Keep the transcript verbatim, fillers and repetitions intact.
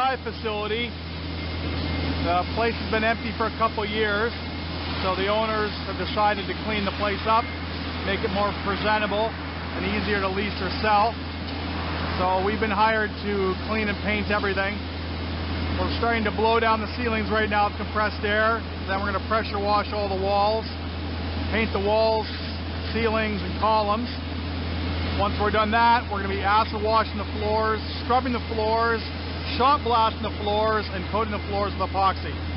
I facility. The place has been empty for a couple years, so the owners have decided to clean the place up, make it more presentable and easier to lease or sell. So we've been hired to clean and paint everything. We're starting to blow down the ceilings right now with compressed air. Then we're going to pressure wash all the walls, paint the walls, ceilings, and columns. Once we're done that, we're going to be acid washing the floors, scrubbing the floors, shot blasting the floors, and coating the floors with epoxy.